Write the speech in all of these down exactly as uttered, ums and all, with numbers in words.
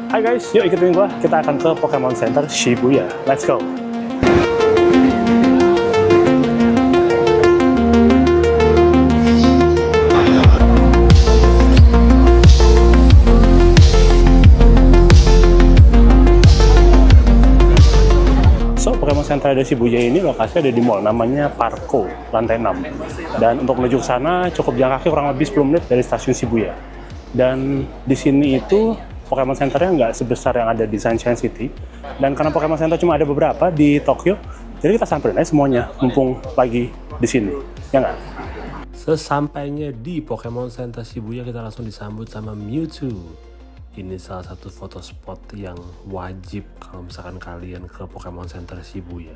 Hai guys, yuk ikutin gua. Kita akan ke Pokemon Center Shibuya. Let's go. Pokemon Center ada Shibuya ini lokasinya ada di mall namanya Parco, lantai enam. Dan untuk menuju ke sana cukup jalan kaki kurang lebih sepuluh menit dari stasiun Shibuya. Dan di sini itu Pokemon Center-nya nggak sebesar yang ada di Sunshine City. Dan karena Pokemon Center cuma ada beberapa di Tokyo, jadi kita samperin aja semuanya, mumpung lagi di sini, ya nggak? Sesampainya di Pokemon Center Shibuya, kita langsung disambut sama Mewtwo. Ini salah satu foto spot yang wajib kalau misalkan kalian ke Pokemon Center Shibuya.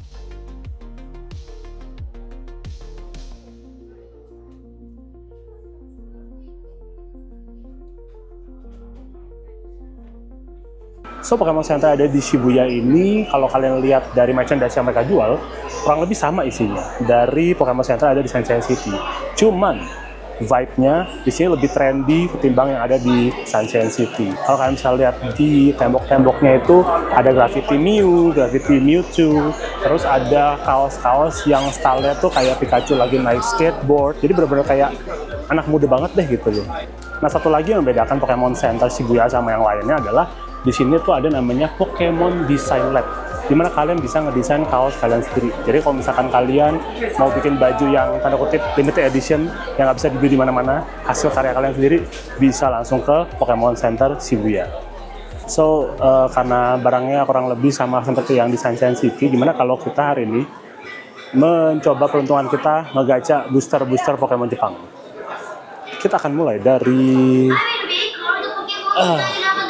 So, Pokemon Center ada di Shibuya ini, kalau kalian lihat dari merchandise yang mereka jual, kurang lebih sama isinya dari Pokemon Center ada di Sunshine City. Cuman vibe-nya di sini lebih trendy ketimbang yang ada di Sunshine City. Kalau kalian bisa lihat di tembok-temboknya itu ada graffiti Mew, graffiti Mewtwo, terus ada kaos-kaos yang style-nya tuh kayak Pikachu lagi naik skateboard. Jadi bener-bener kayak anak muda banget deh gitu loh. Nah, satu lagi yang membedakan Pokemon Center Shibuya sama yang lainnya adalah di sini tuh ada namanya Pokemon Design Lab, dimana kalian bisa ngedesain kaos kalian sendiri. Jadi kalau misalkan kalian mau bikin baju yang tanda kutip limited edition yang nggak bisa dibeli di mana-mana, hasil karya kalian sendiri, bisa langsung ke Pokemon Center Shibuya. So uh, karena barangnya kurang lebih sama seperti yang di Sunshine City, dimana kalau kita hari ini mencoba peruntungan kita ngegacha booster-booster Pokemon Jepang. Kita akan mulai dari uh,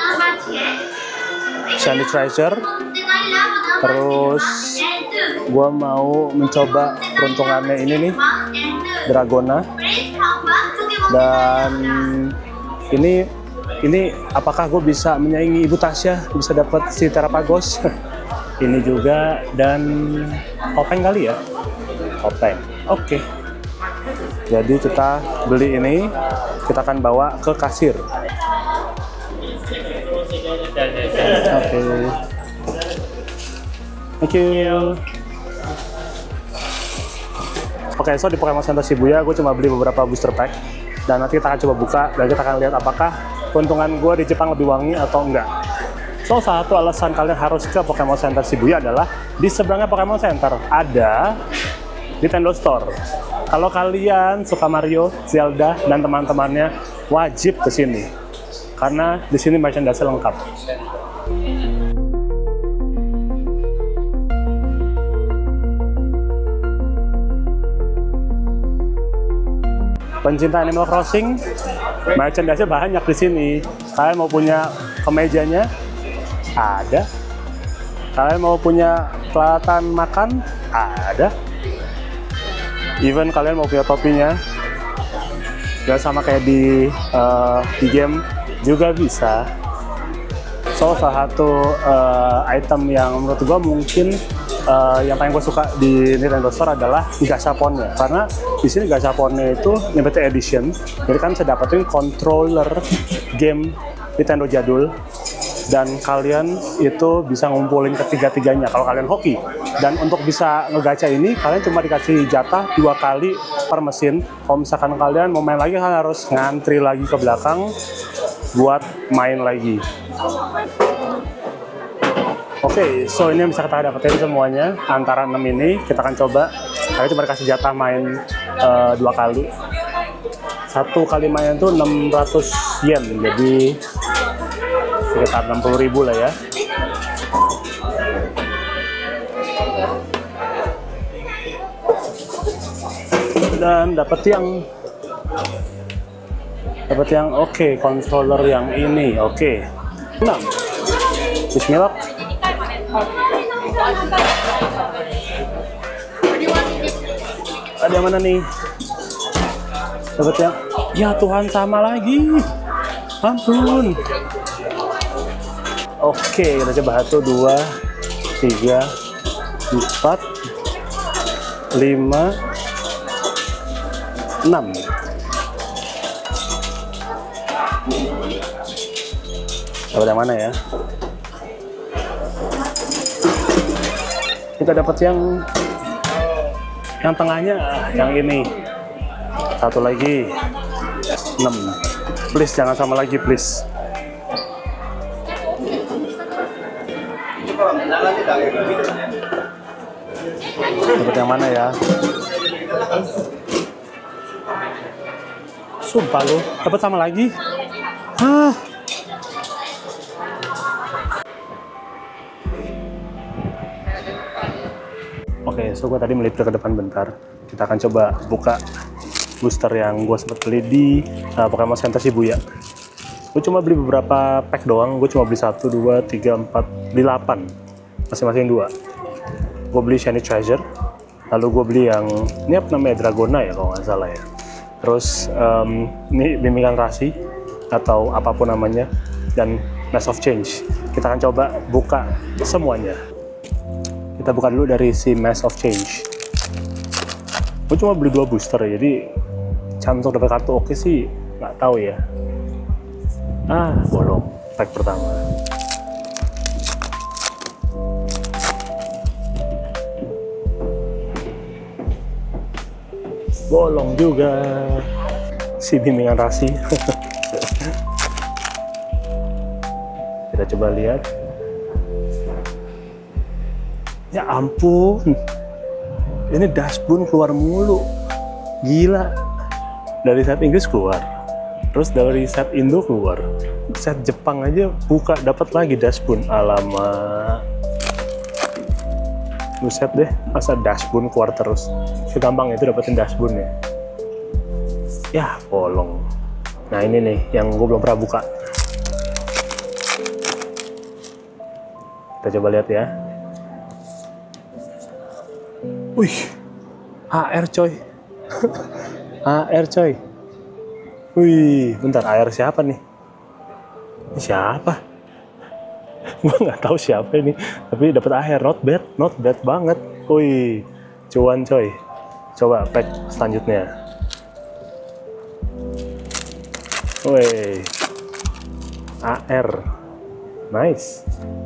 Shiny Treasure. Terus gua mau mencoba peruntungannya ini nih, Dragona. Dan ini ini apakah gue bisa menyaingi Ibu Tasya, bisa dapat si Terapagos? Ini juga, dan Kopeng kali ya, Kopeng. Oke. Okay. Jadi kita beli ini, kita akan bawa ke kasir. Oke. Okay. Thank you. Oke, okay, so di Pokemon Center Shibuya gue cuma beli beberapa booster pack, dan nanti kita akan coba buka dan kita akan lihat apakah keuntungan gue di Jepang lebih wangi atau enggak. So, salah satu alasan kalian harus ke Pokemon Center Shibuya adalah di seberangnya Pokemon Center ada Nintendo Store. Kalau kalian suka Mario, Zelda, dan teman-temannya, wajib ke sini karena di sini merchandise lengkap. Pencinta Animal Crossing, merchandise-nya banyak di sini. Kalian mau punya kemejanya? Ada. Kalian mau punya peralatan makan? Ada. Even kalian mau punya topinya, ya sama kayak di uh, di game juga bisa. So, salah satu uh, item yang menurut gua mungkin Uh, yang paling gue suka di Nintendo Store adalah Gashapon-nya, karena di sini Gashapon-nya itu limited edition, jadi kan bisa dapetin controller game Nintendo jadul, dan kalian itu bisa ngumpulin ketiga-tiganya kalau kalian hoki. Dan untuk bisa ngegacha ini, kalian cuma dikasih jatah dua kali per mesin. Kalau misalkan kalian mau main lagi, kalian harus ngantri lagi ke belakang buat main lagi. Oke, okay, so ini yang bisa kita dapetin semuanya antara enam ini. Kita akan coba. Kalian cuma dikasih jatah main uh, dua kali. Satu kali main itu enam ratus yen, jadi sekitar enam puluh ribu lah ya. Dan dapat yang dapat yang oke, okay, controller yang ini oke. Okay. enam. Bismillah. Ada yang mana nih? Dapat yang, ya Tuhan, sama lagi. Ampun. Oke, kita coba satu, dua, tiga, empat, lima, enam. Dapat yang mana ya? Kita dapat yang yang tengahnya, yang ini. Satu lagi. enam. Please jangan sama lagi, please. Dapat yang mana ya? Sumpah lo, dapat sama lagi. Hah. Oke, so gue tadi melipir ke depan bentar. Kita akan coba buka booster yang gue sempat beli di uh, Pokemon Center Shibuya. Gue cuma beli beberapa pack doang. Gue cuma beli satu, dua, tiga, empat, beli delapan, masing-masing dua. Gue beli Shiny Treasure, lalu gue beli yang ini apa namanya, Dragona ya kalau nggak salah ya. Terus um, ini bimbingan rasi atau apapun namanya, dan Mass of Change. Kita akan coba buka semuanya. Kita buka dulu dari si Mass of Change. Gue cuma beli dua booster, jadi chance untuk dapat kartu oke sih nggak tahu ya. Ah, bolong pack pertama. Bolong juga si bimbingan rasi. Kita coba lihat. Ya ampun, ini dashboard keluar mulu, gila. Dari set Inggris keluar, terus dari set Indo keluar, set Jepang aja buka dapat lagi dashboard. Alamak, buset deh, masa dashboard keluar terus? Segampang itu dapetin dashboardnya. Ya bolong. Nah ini nih yang gue belum pernah buka. Kita coba lihat ya. Wih, A R coy. A R coy. Wih, bentar, A R siapa nih? Ini siapa? Gue nggak tahu siapa ini, tapi dapat A R, not bad, not bad banget. Wih, cuan coy. Coba pack selanjutnya. Wih, A R, nice.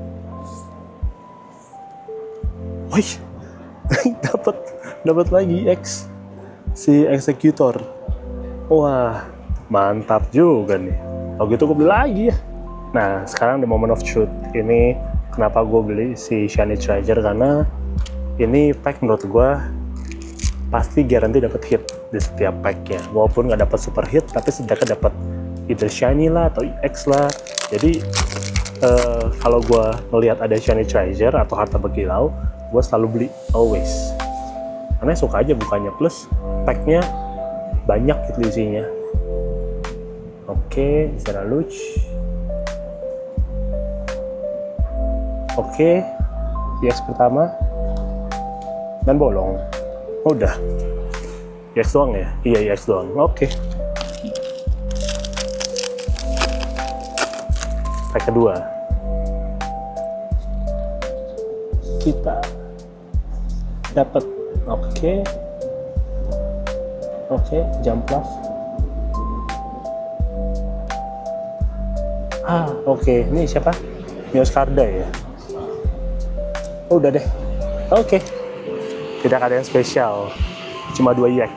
Wih, dapat dapat lagi X, si Executor. Wah, mantap juga nih. Kalau gitu gue beli lagi ya. Nah, sekarang the moment of truth. Ini kenapa gue beli si Shiny Treasure, karena ini pack menurut gue pasti garanti dapat hit di setiap packnya. Walaupun nggak dapat super hit, tapi setidaknya dapat either Shiny lah atau X lah. Jadi uh, kalau gue melihat ada Shiny Treasure atau harta berkilau, gue selalu beli, always. Karena suka aja bukanya, plus packnya banyak gitu isinya. Oke, Zara Luch. Oke, I X pertama dan bolong. Udah, I X doang ya? Iya, I X doang. Oke. Pack kedua. Kita dapat, oke. Oke, jump love. Ah, oke. Ini siapa? Mioscarda ya? Oh, udah deh. Oke. Tidak ada yang spesial. Cuma dua I X.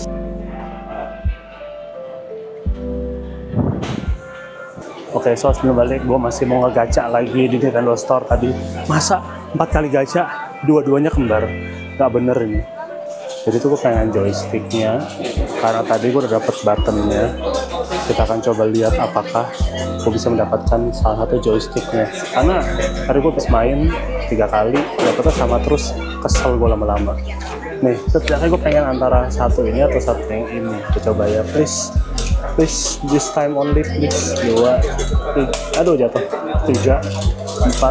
Oke, so sebelum balik, gue masih mau ngegacha lagi di Nintendo Store tadi. Masa empat kali gacha, dua-duanya kembar? Nggak bener ini. Jadi tuh gue pengen joysticknya, karena tadi gue udah dapet buttonnya. Kita akan coba lihat apakah gue bisa mendapatkan salah satu joysticknya. Karena tadi gue habis main tiga kali, dapetnya sama terus, kesel gue lama-lama. Nih, setidaknya gue pengen antara satu ini atau satu yang ini. Kita coba ya, please. Please, this time only, please. Dua, tiga, aduh jatuh. Tiga, empat,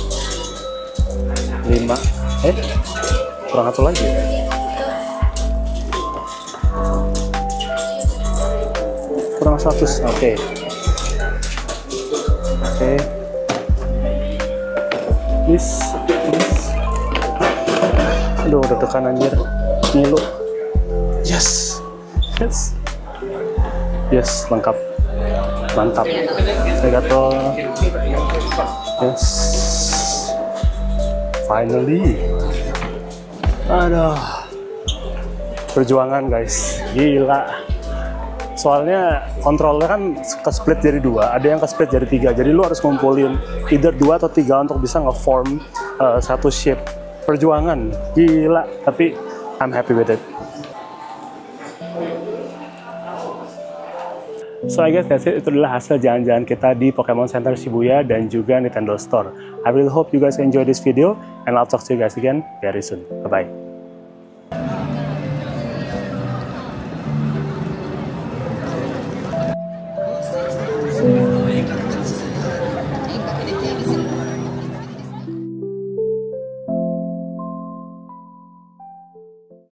lima, eh, kurang satu lagi. Kurang seratus, oke. Okay. Oke. Okay. Please, please. Aduh, udah tekan anjir. Ngilu. Yes. Yes. Yes, lengkap. Mantap. Arigato. Yes. Finally. Aduh. Perjuangan guys. Gila. Soalnya kontrolnya kan ke split jadi dua, ada yang ke split jadi tiga. Jadi lu harus ngumpulin either dua atau tiga untuk bisa nge-form uh, satu shape. Perjuangan. Gila. Tapi I'm happy with it. So I guess that's it. Itu adalah hasil jalan-jalan kita di Pokemon Center Shibuya dan juga Nintendo Store. I really hope you guys enjoy this video and I'll talk to you guys again very soon. Bye-bye.